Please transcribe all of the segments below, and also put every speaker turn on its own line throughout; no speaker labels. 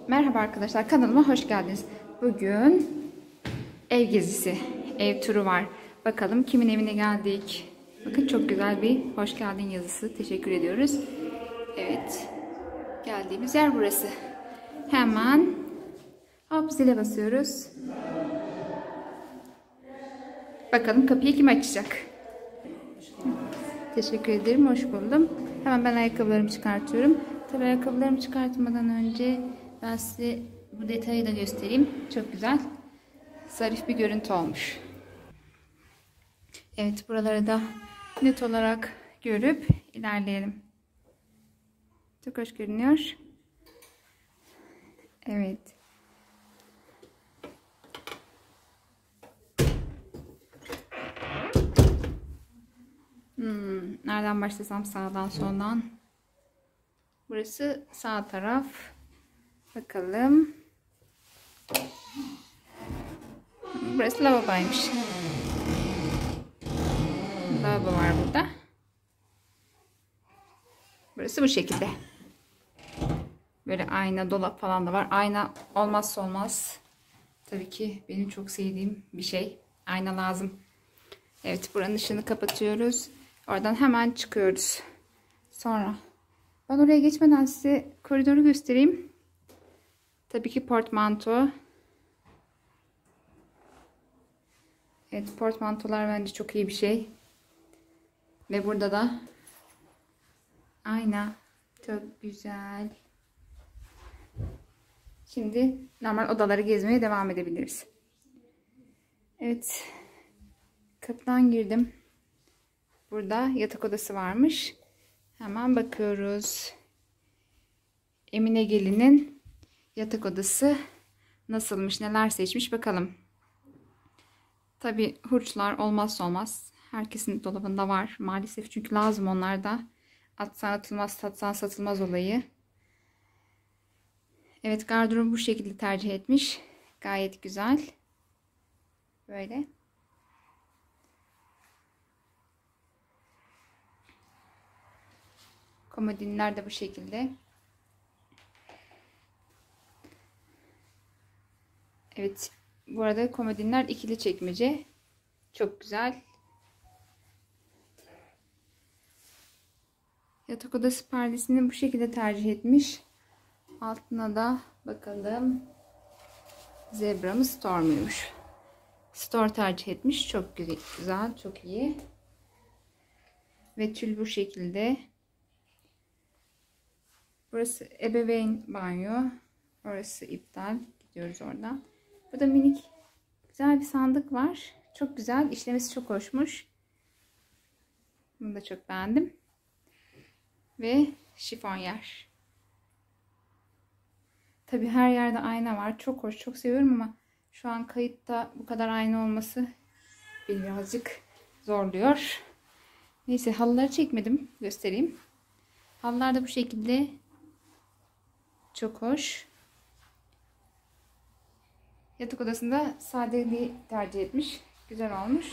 Merhaba arkadaşlar, kanalıma hoş geldiniz. Bugün ev gezisi, ev turu var. Bakalım kimin evine geldik. Bakın çok güzel bir hoş geldin yazısı. Teşekkür ediyoruz. Evet, geldiğimiz yer burası. Hemen hop zile basıyoruz. Bakalım kapıyı kim açacak? Teşekkür ederim, hoş buldum. Hemen ben ayakkabılarımı çıkartıyorum. Tabii ayakkabılarımı çıkartmadan önce ben size bu detayı da göstereyim. Çok güzel. Zarif bir görüntü olmuş. Evet, buraları da net olarak görüp ilerleyelim. Çok hoş görünüyor. Evet. Nereden başlasam, sağdan soldan. Burası sağ taraf. Bakalım. Burası lavaboymuş. Lavabo var burada. Burası bu şekilde. Böyle ayna, dolap falan da var. Ayna olmazsa olmaz. Tabii ki benim çok sevdiğim bir şey. Ayna lazım. Evet, buranın ışığını kapatıyoruz. Oradan hemen çıkıyoruz. Sonra ben oraya geçmeden size koridoru göstereyim. Tabii ki portmanto. Evet, portmantolar bence çok iyi bir şey. Ve burada da ayna. Çok güzel. Şimdi normal odaları gezmeye devam edebiliriz. Evet. Kapıdan girdim. Burada yatak odası varmış. Hemen bakıyoruz. Emine Gelin'in yatak odası nasılmış, neler seçmiş bakalım. Tabi hurçlar olmazsa olmaz. Herkesin dolabında var maalesef, çünkü lazım onlar da. Atsan atılmaz, satsan satılmaz olayı. Evet, gardırobu bu şekilde tercih etmiş. Gayet güzel. Böyle. Komodinler de bu şekilde. Evet. Bu arada komodinler ikili çekmece. Çok güzel. Yatak odası perdesini bu şekilde tercih etmiş. Altına da bakalım. Zebra mı, Store muymuş? Store tercih etmiş. Çok güzel. Çok iyi. Ve tül bu şekilde. Burası ebeveyn banyo. Orası iptal. Gidiyoruz oradan. Burada minik güzel bir sandık var. Çok güzel. İşlemesi çok hoşmuş. Bunu da çok beğendim. Ve şifonyer. Tabi her yerde ayna var. Çok hoş. Çok seviyorum ama şu an kayıtta bu kadar ayna olması beni birazcık zorluyor. Neyse, halıları çekmedim. Göstereyim. Halılar da bu şekilde. Çok hoş. Yatak odasında sadeliği tercih etmiş. Güzel olmuş.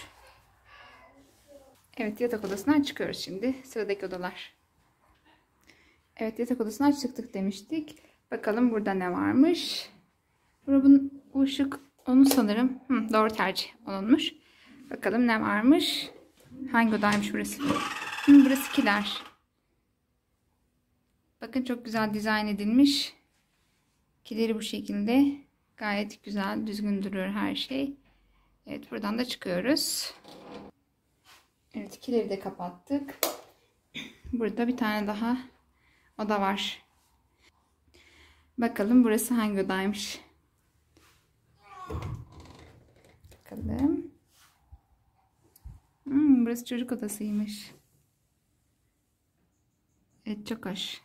Evet, yatak odasından çıkıyoruz şimdi. Sıradaki odalar. Evet, yatak odasından çıktık demiştik. Bakalım burada ne varmış. Buranın bu ışık onu sanırım. Doğru tercih olunmuş. Bakalım ne varmış. Hangi odaymış burası? Burası kiler. Bakın çok güzel dizayn edilmiş. Kileri bu şekilde. Gayet güzel, düzgün duruyor her şey. Evet, buradan da çıkıyoruz. Evet, kileri de kapattık. Burada bir tane daha oda var. Bakalım burası hangi odaymış. Bakalım. Burası çocuk odasıymış. Evet, çok hoş.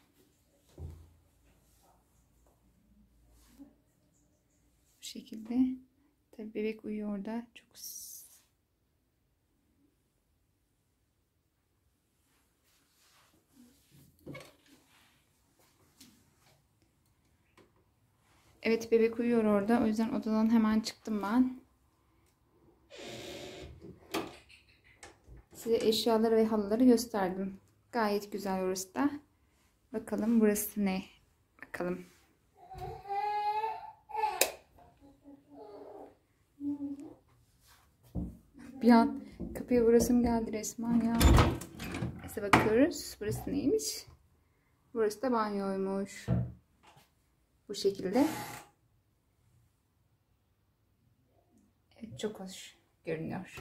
Bu şekilde. Tabii bebek uyuyor orada. Çok evet, bebek uyuyor orada. O yüzden odadan hemen çıktım ben. Size eşyaları ve halıları gösterdim. Gayet güzel orası da. Bakalım burası ne? Bakalım. Bir an kapıya vurasım geldi resmen ya. Neyse bakıyoruz. Burası neymiş? Burası da banyoymuş. Bu şekilde. Evet, çok hoş görünüyor.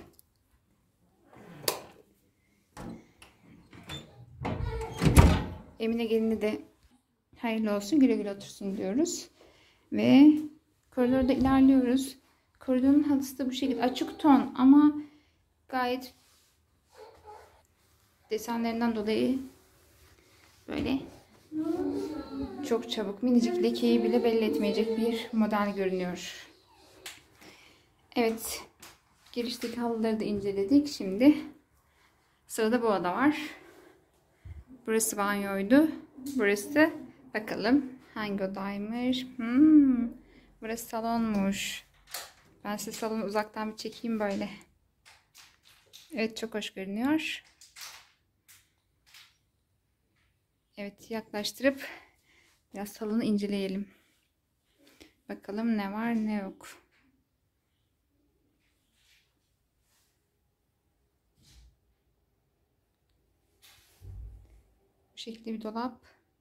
Emine gelini de hayırlı olsun, güle güle otursun diyoruz. Ve koridorda ilerliyoruz. Koridorun halısı da bu şekilde açık ton ama gayet desenlerinden dolayı böyle çok çabuk, minicik lekeyi bile belli etmeyecek bir model görünüyor. Evet, girişteki halıları da inceledik. Şimdi sırada bu oda var. Burası banyoydu. Burası bakalım hangi odaymış. Burası salonmuş. Ben size salonu uzaktan bir çekeyim böyle. Evet, çok hoş görünüyor. Evet, yaklaştırıp biraz salonu inceleyelim. Bakalım ne var ne yok. Bu şekilde bir dolap.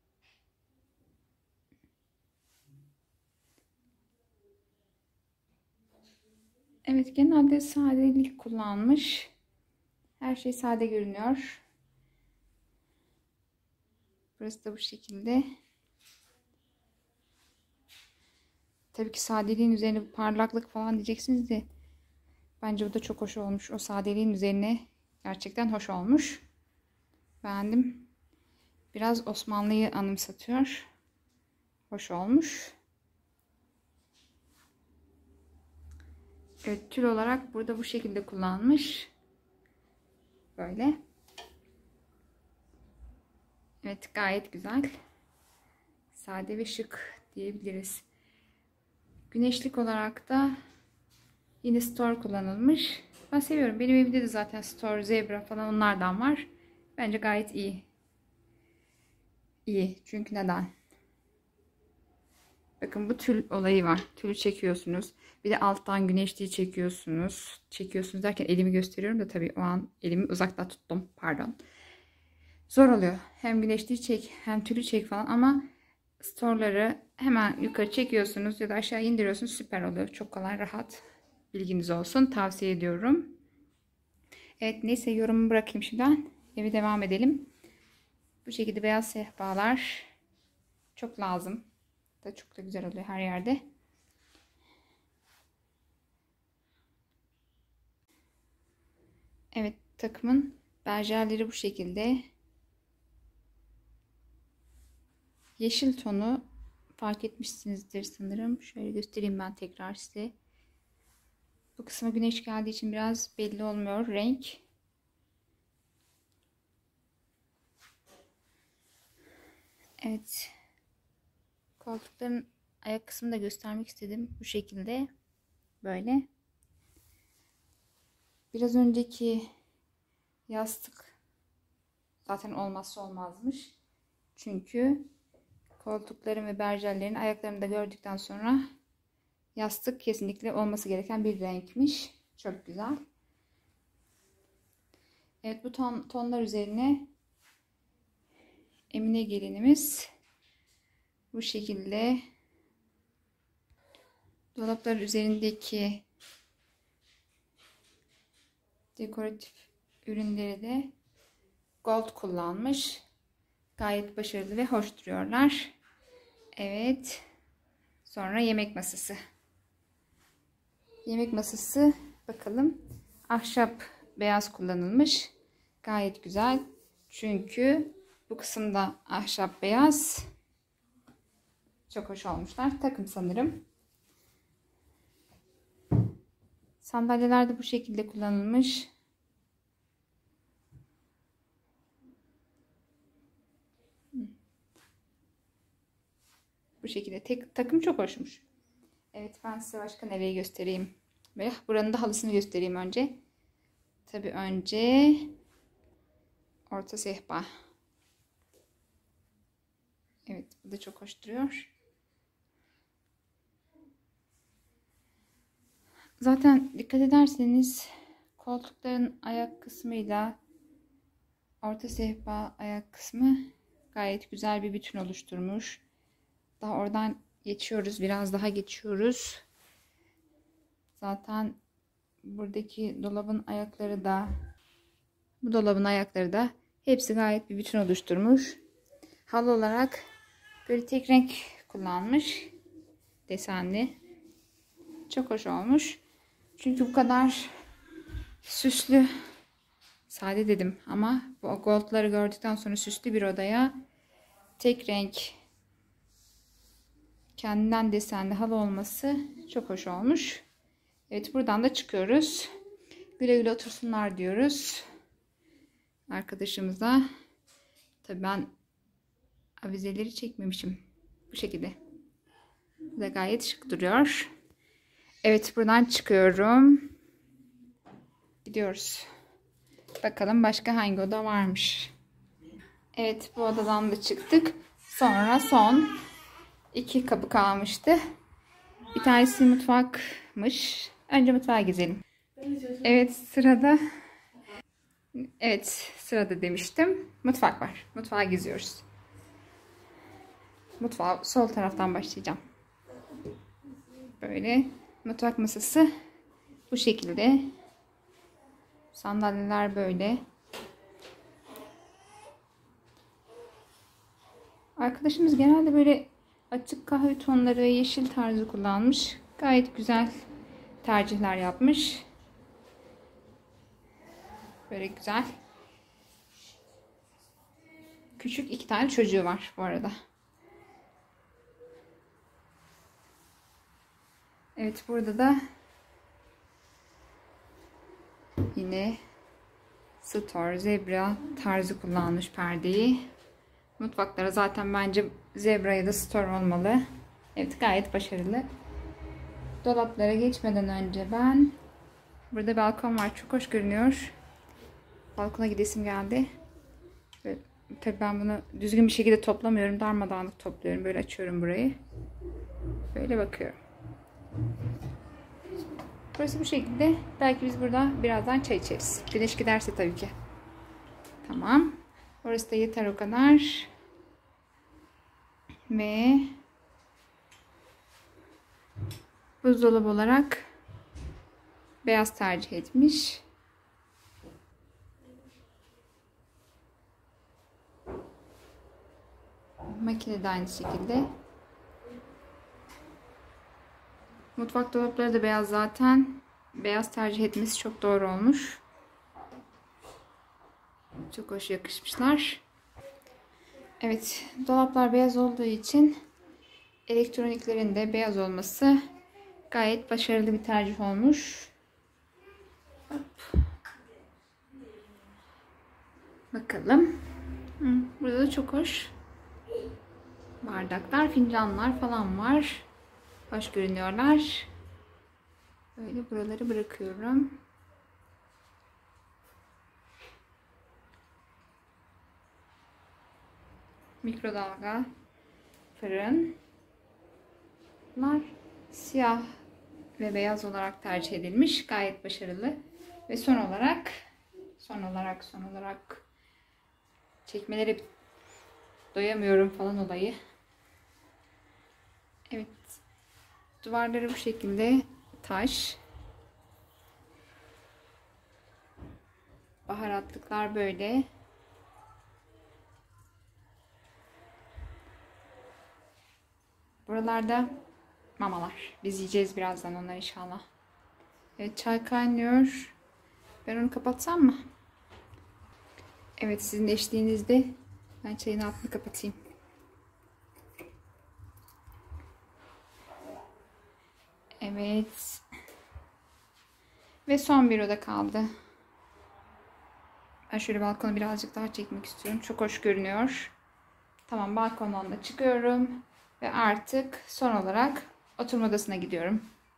Evet, genelde sadelik kullanmış. Her şey sade görünüyor. Burası da bu şekilde. Tabii ki sadeliğin üzerine bir parlaklık falan diyeceksiniz de bence bu da çok hoş olmuş. O sadeliğin üzerine gerçekten hoş olmuş. Beğendim. Biraz Osmanlı'yı anımsatıyor. Hoş olmuş. Evet, tül olarak burada bu şekilde kullanmış. Böyle. Evet, gayet güzel. Sade ve şık diyebiliriz. Güneşlik olarak da yine Store kullanılmış. Ben seviyorum. Benim evimde de zaten Store, Zebra falan onlardan var. Bence gayet iyi. İyi. Çünkü neden? Bakın, bu tül olayı var. Tülü çekiyorsunuz. Bir de alttan güneşliği çekiyorsunuz. Çekiyorsunuz derken elimi gösteriyorum da tabii o an elimi uzakta tuttum. Pardon. Zor oluyor. Hem güneşliği çek hem tülü çek falan ama store'ları hemen yukarı çekiyorsunuz ya da aşağı indiriyorsunuz. Süper oluyor. Çok kolay, rahat. Bilginiz olsun. Tavsiye ediyorum. Evet, neyse, yorumumu bırakayım şimdiden. Eve devam edelim. Bu şekilde beyaz sehpalar çok lazım. Da çok da güzel oluyor her yerde. Evet, takımın berjerleri bu şekilde. Yeşil tonu fark etmişsinizdir sanırım. Şöyle göstereyim ben tekrar size. Bu kısma güneş geldiği için biraz belli olmuyor renk. Evet. Koltukların ayak kısmını da göstermek istedim. Bu şekilde. Böyle. Biraz önceki yastık zaten olmazsa olmazmış. Çünkü koltukların ve berjerlerin ayaklarını da gördükten sonra yastık kesinlikle olması gereken bir renkmiş. Çok güzel. Evet, bu tonlar üzerine Emine gelinimiz bu şekilde dolaplar üzerindeki dekoratif ürünleri de gold kullanmış. Gayet başarılı ve hoş duruyorlar. Evet. Sonra yemek masası. Yemek masası bakalım. Ahşap beyaz kullanılmış. Gayet güzel. Çünkü bu kısımda ahşap beyaz. Çok hoş olmuşlar. Takım sanırım. Sandalyeler de bu şekilde kullanılmış. Bu şekilde takım çok hoşmuş. Evet, ben size başka nereyi göstereyim. Ve buranın da halısını göstereyim önce. Tabii önce orta sehpa. Evet, bu da çok hoş duruyor. Zaten dikkat ederseniz Koltukların ayak kısmıyla orta sehpa ayak kısmı gayet güzel bir bütün oluşturmuş. Daha oradan geçiyoruz. Biraz daha geçiyoruz. Zaten buradaki dolabın ayakları da, bu dolabın ayakları da hepsi gayet bir bütün oluşturmuş. Halı olarak böyle tek renk kullanmış. Desenli. Çok hoş olmuş. Çünkü bu kadar süslü, sade dedim ama bu goldları gördükten sonra süslü bir odaya tek renk kendinden desenli halı olması çok hoş olmuş. Evet, buradan da çıkıyoruz. Güle güle otursunlar diyoruz arkadaşımıza. Tabii ben avizeleri çekmemişim. Bu şekilde. Bu da gayet şık duruyor. Evet, buradan çıkıyorum. Gidiyoruz. Bakalım başka hangi oda varmış. Evet, bu odadan da çıktık. Sonra son 2 kapı kalmıştı. Bir tanesi mutfakmış. Önce mutfağa gezelim. Evet, sırada demiştim. Mutfak var. Mutfağa geziyoruz. Mutfağa sol taraftan başlayacağım. Böyle mutfak masası bu şekilde. Sandalyeler böyle. Arkadaşımız genelde böyle açık kahve tonları ve yeşil tarzı kullanmış. Gayet güzel tercihler yapmış. Böyle güzel. Küçük 2 tane çocuğu var bu arada. Evet, burada da yine stor, zebra tarzı kullanmış perdeyi. Mutfaklara zaten bence zebra ya da stor olmalı. Evet, gayet başarılı. Dolaplara geçmeden önce burada balkon var. Çok hoş görünüyor. Balkona gidesim geldi. Tabii ben bunu düzgün bir şekilde toplamıyorum. Darmadağınık topluyorum. Böyle açıyorum burayı. Böyle bakıyorum. Burası bu şekilde. Belki biz burada birazdan çay içeriz. Güneş giderse tabii ki. Tamam. Orası da yeter o kadar. Ve buzdolabı olarak beyaz tercih etmiş. Makine de aynı şekilde. Mutfak dolapları da beyaz zaten. Beyaz tercih etmesi çok doğru olmuş. Çok hoş yakışmışlar. Evet, dolaplar beyaz olduğu için elektroniklerin de beyaz olması gayet başarılı bir tercih olmuş. Hop. Bakalım. Burada da çok hoş bardaklar, fincanlar falan var. Hoş görünüyorlar. Böyle buraları bırakıyorum. Mikrodalga, fırın. Bunlar siyah ve beyaz olarak tercih edilmiş. Gayet başarılı. Ve son olarak çekmeleri doyamıyorum falan olayı. Evet. Duvarları bu şekilde taş. Baharatlıklar böyle. Buralarda mamalar. Biz yiyeceğiz birazdan onları inşallah. Evet, çay kaynıyor. Ben onu kapatsam mı? Evet, sizin eşliğinizde ben çayın altını kapatayım. Evet. Ve son bir oda kaldı. Ben şöyle balkonu birazcık daha çekmek istiyorum. Çok hoş görünüyor. Tamam, balkondan da çıkıyorum. Ve artık son olarak oturma odasına gidiyorum.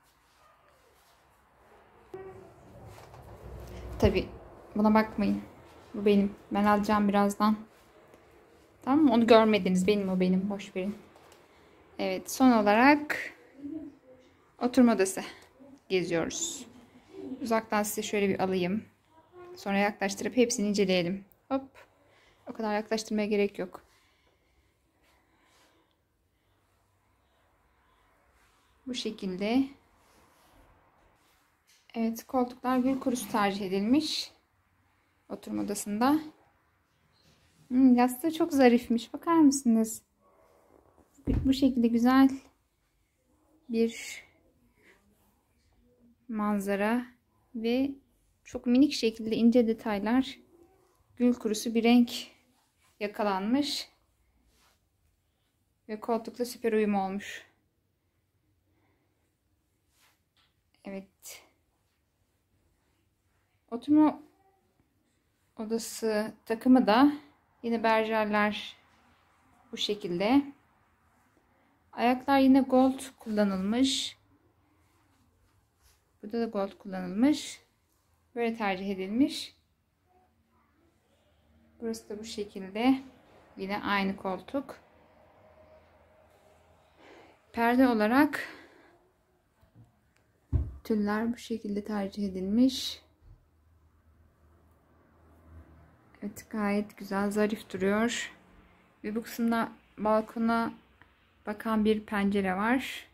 Tabii buna bakmayın. Bu benim. Ben alacağım birazdan. Tamam mı? Onu görmediniz. Benim o benim. Boş verin. Evet, son olarak oturma odası geziyoruz. Uzaktan size şöyle bir alayım. Sonra yaklaştırıp hepsini inceleyelim. Hop. O kadar yaklaştırmaya gerek yok. Bu şekilde. Evet, koltuklar gül kurusu tercih edilmiş. Oturma odasında. Yastığı çok zarifmiş. Bakar mısınız? Bu şekilde güzel bir manzara ve çok minik şekilde ince detaylar, gül kurusu bir renk yakalanmış ve koltukla süper uyum olmuş. Evet. Oturma odası takımı da yine berjerler bu şekilde. Ayaklar yine gold kullanılmış. Burada da gold kullanılmış. Böyle tercih edilmiş. Burası da bu şekilde. Yine aynı koltuk. Perde olarak tüller bu şekilde tercih edilmiş. Evet, gayet güzel, zarif duruyor. Ve bu kısımda balkona bakan bir pencere var.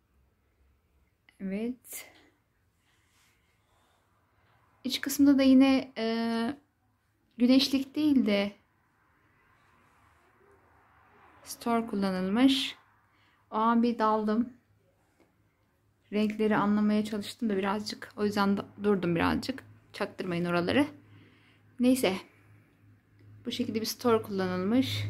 Evet. İç kısımda da yine güneşlik değil de store kullanılmış. O an bir daldım. Renkleri anlamaya çalıştım da birazcık. O yüzden durdum birazcık. Çaktırmayın oraları. Neyse. Bu şekilde bir store kullanılmış.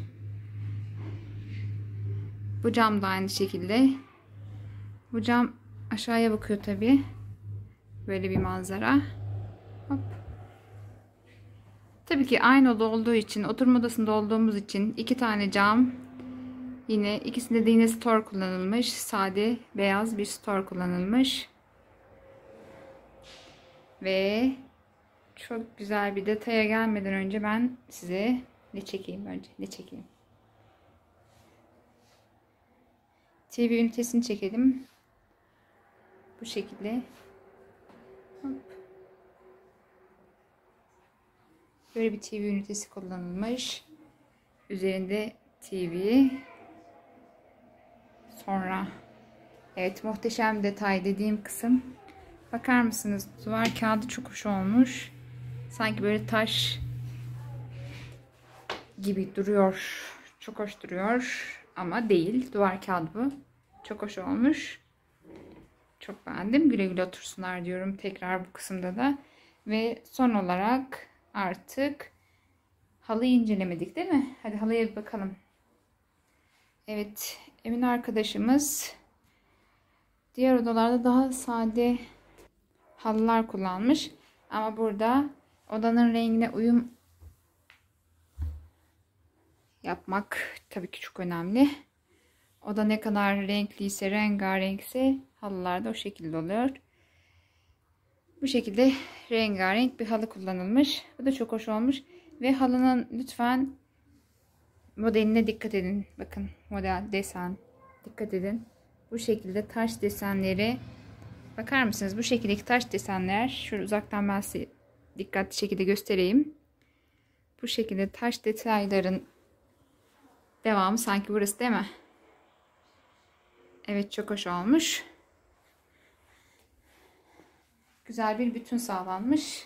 Bu cam da aynı şekilde. Bu cam aşağıya bakıyor tabi. Böyle bir manzara. Hop. Tabii ki aynı oda olduğu için, oturma odasında olduğumuz için 2 tane cam. Yine ikisinde de yine store kullanılmış. Sade beyaz bir store kullanılmış. Ve çok güzel bir detaya gelmeden önce ben size ne çekeyim önce? Ne çekeyim? TV ünitesini çekelim. Bu şekilde. Hop. Böyle bir TV ünitesi kullanılmış. Üzerinde TV. Sonra evet, muhteşem detay dediğim kısım. Bakar mısınız? Duvar kağıdı çok hoş olmuş. Sanki böyle taş gibi duruyor. Çok hoş duruyor. Ama değil. Duvar kağıdı bu. Çok hoş olmuş. Çok beğendim. Güle güle otursunlar diyorum tekrar bu kısımda da. Ve son olarak artık halıyı incelemedik değil mi? Hadi halıya bir bakalım. Evet. Emin arkadaşımız diğer odalarda daha sade halılar kullanmış. Ama burada odanın rengine uyum yapmak tabii ki çok önemli. Oda ne kadar renkliyse, rengarenkse halılar da o şekilde oluyor. Bu şekilde rengarenk bir halı kullanılmış. Bu da çok hoş olmuş. Ve halının lütfen modeline dikkat edin. Bakın model, desen. Dikkat edin. Bu şekilde taş desenleri. Bakar mısınız? Bu şekildeki taş desenler. Şöyle uzaktan ben size dikkatli şekilde göstereyim. Bu şekilde taş detayların devamı sanki burası değil mi? Evet, çok hoş olmuş. Güzel bir bütün sağlanmış.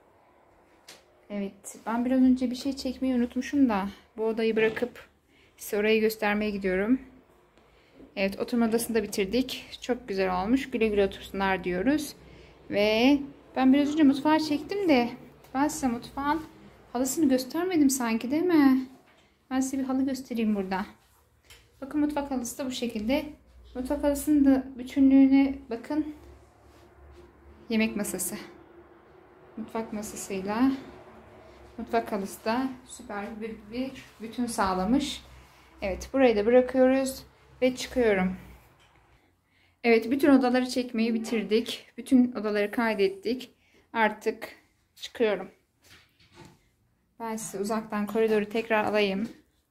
Evet, ben biraz önce bir şey çekmeyi unutmuşum da bu odayı bırakıp size orayı göstermeye gidiyorum. Evet, oturma odasını da bitirdik. Çok güzel olmuş. Güle güle otursunlar diyoruz. Ve ben biraz önce mutfağı çektim de ben size mutfağın halısını göstermedim sanki değil mi? Ben size bir halı göstereyim burada. Bakın, mutfak halısı da bu şekilde. Mutfak halısının da bütünlüğüne bakın. Yemek masası. Mutfak masasıyla mutfak halısı da süper bir bütün sağlamış. Evet, burayı da bırakıyoruz ve çıkıyorum. Evet, bütün odaları çekmeyi bitirdik. Bütün odaları kaydettik. Artık çıkıyorum. Ben size uzaktan koridoru tekrar alayım.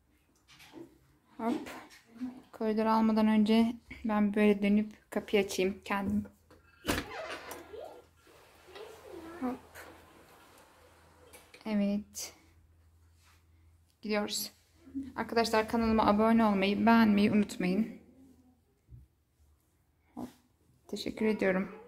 Hop. Koridoru almadan önce ben böyle dönüp kapıyı açayım kendim. Evet. Gidiyoruz. Arkadaşlar kanalıma abone olmayı, beğenmeyi unutmayın. Teşekkür ediyorum.